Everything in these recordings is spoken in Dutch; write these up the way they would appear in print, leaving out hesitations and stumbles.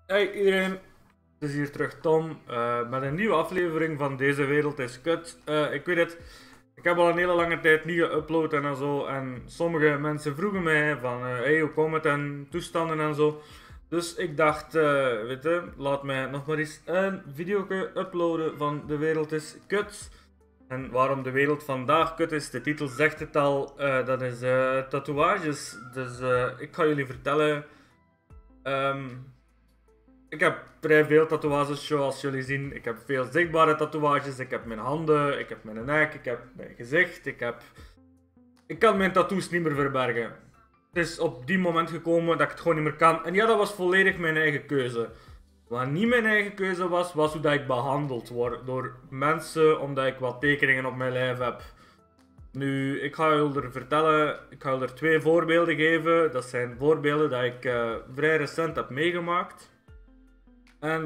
Hey iedereen, het is hier terug Tom met een nieuwe aflevering van Deze Wereld is Kut. Ik weet het, ik heb al een hele lange tijd niet geüpload en zo. En sommige mensen vroegen mij van, hey, hoe komt het en toestanden en zo. Dus ik dacht, weet je, laat mij nog maar eens een video uploaden van De Wereld is Kut. En waarom de wereld vandaag kut is, de titel zegt het al, dat is tatoeages. Dus ik ga jullie vertellen. ehm, ik heb vrij veel tatoeages, zoals jullie zien. Ik heb veel zichtbare tatoeages. Ik heb mijn handen, ik heb mijn nek, ik heb mijn gezicht. Ik kan mijn tattoos niet meer verbergen. Het is op die moment gekomen dat ik het gewoon niet meer kan. En ja, dat was volledig mijn eigen keuze. Wat niet mijn eigen keuze was, was hoe dat ik behandeld word door mensen omdat ik wat tekeningen op mijn lijf heb. Nu, ik ga jullie er vertellen, ik ga jullie er twee voorbeelden geven. Dat zijn voorbeelden dat ik vrij recent heb meegemaakt. En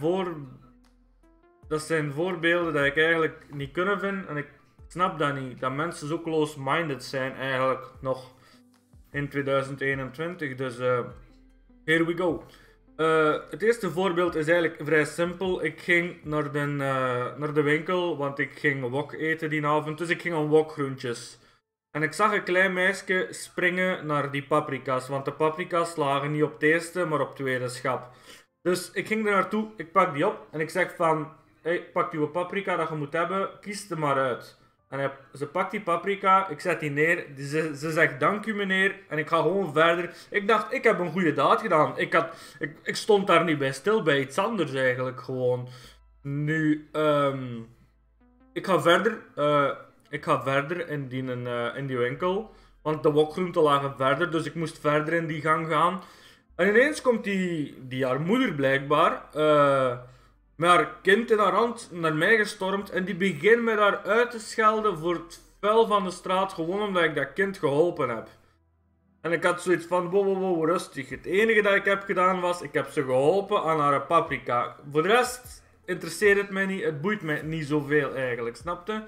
dat zijn voorbeelden dat ik eigenlijk niet kunnen vinden. En ik snap dat niet. Dat mensen zo close-minded zijn eigenlijk nog in 2021. Dus here we go. Het eerste voorbeeld is eigenlijk vrij simpel. Ik ging naar de winkel, want ik ging wok eten die avond. Dus ik ging aan wokgroentjes. En ik zag een klein meisje springen naar die paprika's. Want de paprika's lagen niet op het eerste, maar op het tweede schap. Dus ik ging er naartoe, ik pak die op en ik zeg van, hey, pak die paprika dat je moet hebben, kies er maar uit. En ze pakt die paprika, ik zet die neer, ze zegt dank u meneer en ik ga gewoon verder. Ik dacht, ik heb een goede daad gedaan. Ik stond daar niet bij stil, bij iets anders eigenlijk gewoon. Nu, ik ga verder in die winkel, want de wokgroenten lagen verder, dus ik moest verder in die gang gaan. En ineens komt die haar moeder blijkbaar met haar kind in haar hand naar mij gestormd. En die begint mij daar uit te schelden voor het vuil van de straat. Gewoon omdat ik dat kind geholpen heb. En ik had zoiets van, wow, rustig. Het enige dat ik heb gedaan was, ik heb ze geholpen aan haar paprika. Voor de rest interesseert het mij niet. Het boeit mij niet zoveel eigenlijk, snapte?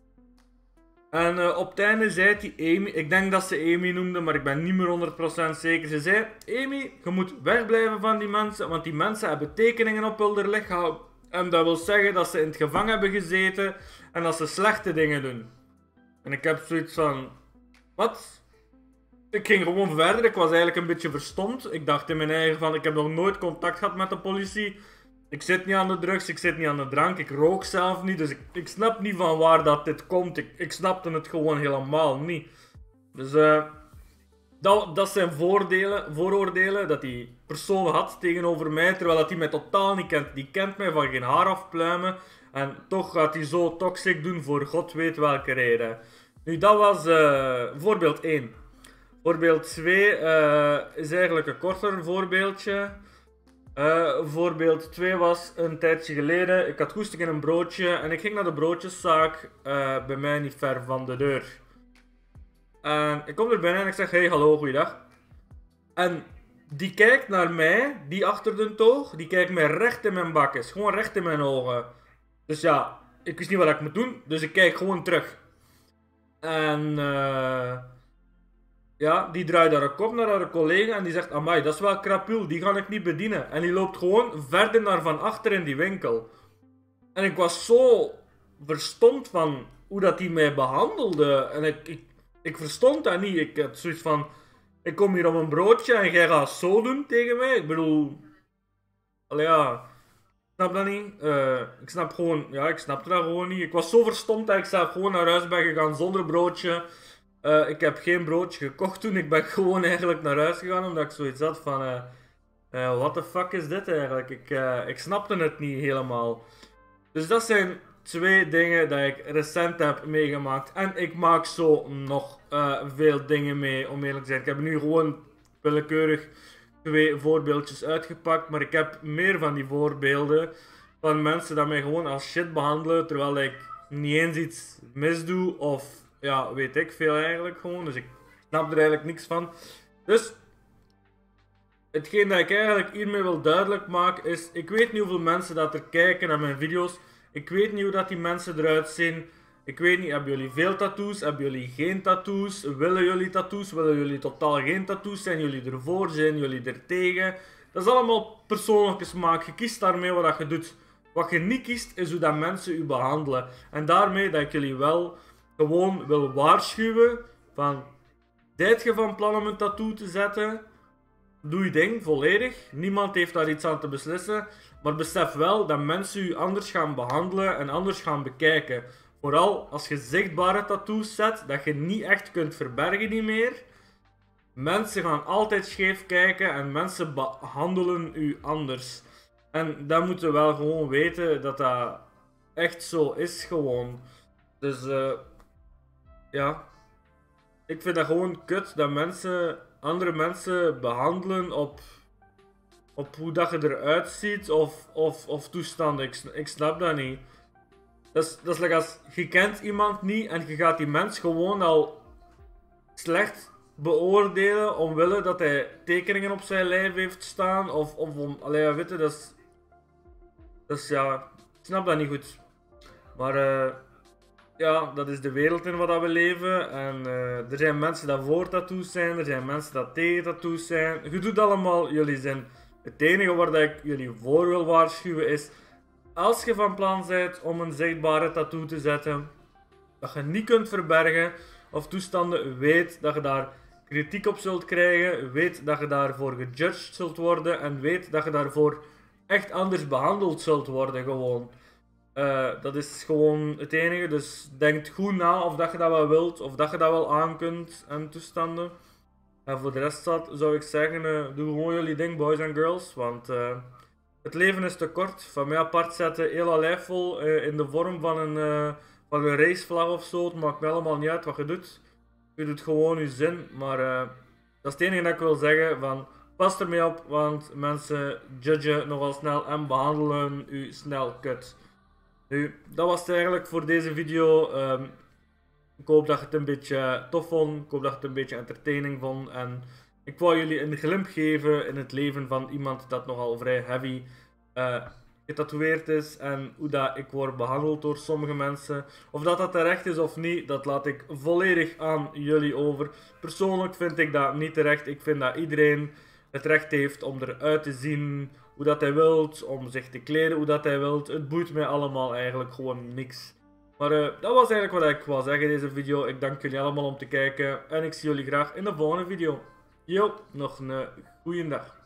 En op het einde zei die Amy, ik denk dat ze Amy noemde, maar ik ben niet meer 100% zeker. Ze zei, Amy, je moet wegblijven van die mensen, want die mensen hebben tekeningen op hun lichaam. En dat wil zeggen dat ze in het gevangen hebben gezeten en dat ze slechte dingen doen. En ik heb zoiets van, wat? Ik ging gewoon verder, ik was eigenlijk een beetje verstomd. Ik dacht in mijn eigen van, ik heb nog nooit contact gehad met de politie. Ik zit niet aan de drugs, ik zit niet aan de drank, ik rook zelf niet, dus ik snap niet van waar dat dit komt. Ik snapte het gewoon helemaal niet. Dus dat zijn vooroordelen dat die persoon had tegenover mij, terwijl dat hij mij totaal niet kent. Die kent mij van geen haar afpluimen en toch gaat hij zo toxic doen voor god weet welke reden. Nu, dat was voorbeeld 1. Voorbeeld 2 is eigenlijk een korter voorbeeldje. Voorbeeld 2 was een tijdje geleden. Ik had goesting in een broodje en ik ging naar de broodjeszaak bij mij niet ver van de deur. En ik kom er binnen en ik zeg, hey, hallo, goeiedag. En die kijkt naar mij, die achter de toog, die kijkt mij recht in mijn bakjes. Gewoon recht in mijn ogen. Dus ja, ik wist niet wat ik moet doen, dus ik kijk gewoon terug. En ja, die draait haar kop naar haar collega en die zegt, amai, dat is wel krapul, die ga ik niet bedienen. En die loopt gewoon verder naar van achter in die winkel. En ik was zo verstomd van hoe dat die mij behandelde. En ik verstond dat niet. Ik had zoiets van, ik kom hier om een broodje en jij gaat zo doen tegen mij. Ik bedoel, allee ja, ik snap dat niet. Ik snap gewoon, ja, ik snapte dat gewoon niet. Ik was zo verstomd dat ik zelf gewoon naar huis ben gegaan zonder broodje. Ik heb geen broodje gekocht toen. Ik ben gewoon eigenlijk naar huis gegaan omdat ik zoiets had van, what the fuck is dit eigenlijk? Ik snapte het niet helemaal. Dus dat zijn twee dingen dat ik recent heb meegemaakt. En ik maak zo nog veel dingen mee, om eerlijk te zijn. Ik heb nu gewoon willekeurig twee voorbeeldjes uitgepakt. Maar ik heb meer van die voorbeelden van mensen die mij gewoon als shit behandelen. Terwijl ik niet eens iets misdoe of ja, weet ik veel eigenlijk gewoon. Dus ik snap er eigenlijk niks van. Dus hetgeen dat ik eigenlijk hiermee wil duidelijk maken is, ik weet niet hoeveel mensen dat er kijken naar mijn video's. Ik weet niet hoe dat die mensen eruit zien. Ik weet niet, hebben jullie veel tattoos? Hebben jullie geen tattoos? Willen jullie tattoos? Willen jullie totaal geen tattoos? Zijn jullie ervoor? Zijn jullie er tegen? Dat is allemaal persoonlijke smaak. Je kiest daarmee wat je doet. Wat je niet kiest, is hoe dat mensen u behandelen. En daarmee dat ik jullie wel gewoon wil waarschuwen van... Zijt je van plan om een tattoo te zetten? Doe je ding, volledig. Niemand heeft daar iets aan te beslissen. Maar besef wel dat mensen u anders gaan behandelen en anders gaan bekijken. Vooral als je zichtbare tattoos zet, dat je niet echt kunt verbergen niet meer. Mensen gaan altijd scheef kijken en mensen behandelen u anders. En dat moeten we wel gewoon weten dat dat echt zo is gewoon. Dus ja, ik vind dat gewoon kut dat mensen andere mensen behandelen op hoe dat je eruit ziet of toestanden. Ik snap dat niet. Dat is like als je kent iemand niet en je gaat die mens gewoon al slecht beoordelen omwille dat hij tekeningen op zijn lijf heeft staan of om, allee, weet je, dat is ja, ik snap dat niet goed. Maar ja, dat is de wereld in wat we leven en er zijn mensen die voor tattoos zijn, er zijn mensen die tegen tattoos zijn. Je doet allemaal jullie zin. Het enige waar dat ik jullie voor wil waarschuwen is, als je van plan bent om een zichtbare tattoo te zetten, dat je niet kunt verbergen of toestanden, weet dat je daar kritiek op zult krijgen, weet dat je daarvoor gejudged zult worden en weet dat je daarvoor echt anders behandeld zult worden gewoon. Dat is gewoon het enige, dus denk goed na of dat je dat wel wilt, of dat je dat wel aan kunt en toestanden. En voor de rest zou ik zeggen, doe gewoon jullie ding, boys en girls, want het leven is te kort. Van mij apart zetten heel lijf vol in de vorm van een racevlag of zo, het maakt me allemaal niet uit wat je doet. Je doet gewoon je zin, maar dat is het enige dat ik wil zeggen, van pas ermee op, want mensen judgen nogal snel en behandelen u snel kut. Nu, dat was het eigenlijk voor deze video. Ik hoop dat je het een beetje tof vond. Ik hoop dat je het een beetje entertaining vond. En ik wou jullie een glimp geven in het leven van iemand dat nogal vrij heavy getatoeëerd is. En hoe dat ik word behandeld door sommige mensen. Of dat terecht is of niet, dat laat ik volledig aan jullie over. Persoonlijk vind ik dat niet terecht. Ik vind dat iedereen het recht heeft om eruit te zien hoe dat hij wilt, om zich te kleden hoe dat hij wilt. Het boeit mij allemaal eigenlijk gewoon niks. Maar dat was eigenlijk wat ik wou zeggen in deze video. Ik dank jullie allemaal om te kijken en ik zie jullie graag in de volgende video. Yo, nog een goeie dag.